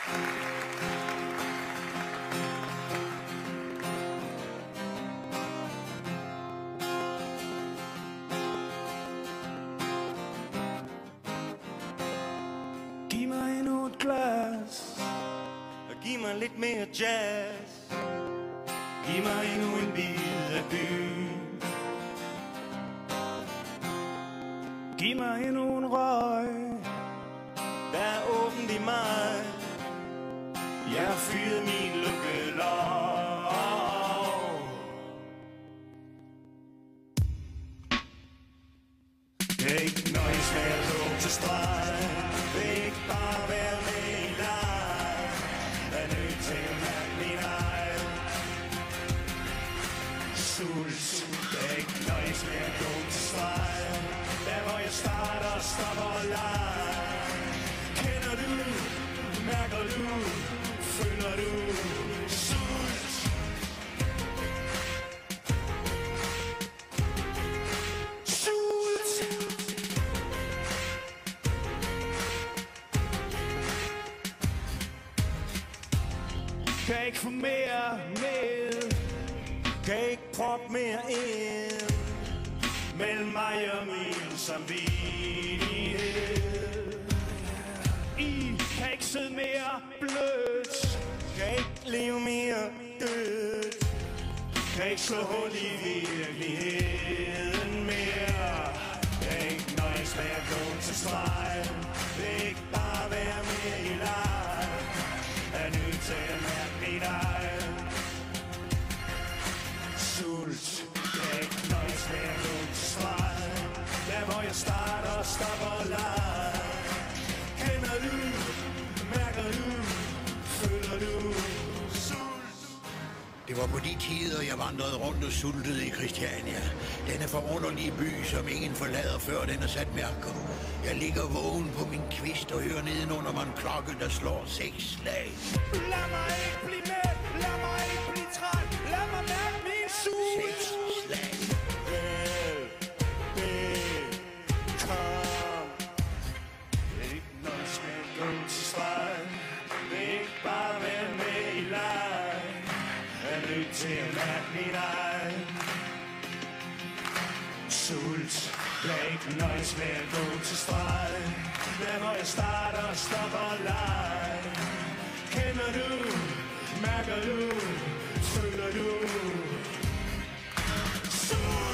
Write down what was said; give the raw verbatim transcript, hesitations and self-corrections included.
Giv mig endnu et glas, og giv mig lidt mere jazz. Giv mig endnu en bid af byen. Giv mig endnu en røg, der er åbent i mig. Jeg har fyret min lukkelov. Det er ikke nøjes med at gå til streg. Det er ikke bare være med i leg. Jeg er nødt til at mærke min egen sult. Det er ikke nøjes med at gå til streg. Der hvor jeg starter og stopper leg. Kender du, mærker du, føler du sult? Sult! Kan ikke få mere med, kan ikke proppe mere ind mellem mig og min samvittighed. I kan ikke sidde mere blødt, kan ikke leve mere dødt, kan ikke slå hul i virkeligheden mere. Jeg er ikke nøjes med at gå til streg. Det er ikke bare være med i leg. Jeg er nødt til at mærke min egen sult. Jeg er ikke nøjes med at gå til streg. Der hvor jeg starter og stopper leg. Kender du, mærker du, føler du sult? Det var på de tider, jeg vandrede rundt og sultede i Christiania. Denne forunderlige by, som ingen forlader, før den er sat mærker. Jeg ligger vågen på min kvist og hører nedenunder mig en klokke, der slår seks slag. Lad mig ikke blive med, lad mig ikke blive træt, lad mig mærke min sult. Seks slag. Vel, det, kom. Det er ikke nøjes med at gå til streg. Det er ikke bare være med i leg. Jeg er nødt til at mærke min egen sult. Jeg er ikke nøjes med at gå til streg. Der hvor jeg starter og stopper leg. Kender du, mærker du, føler du sult?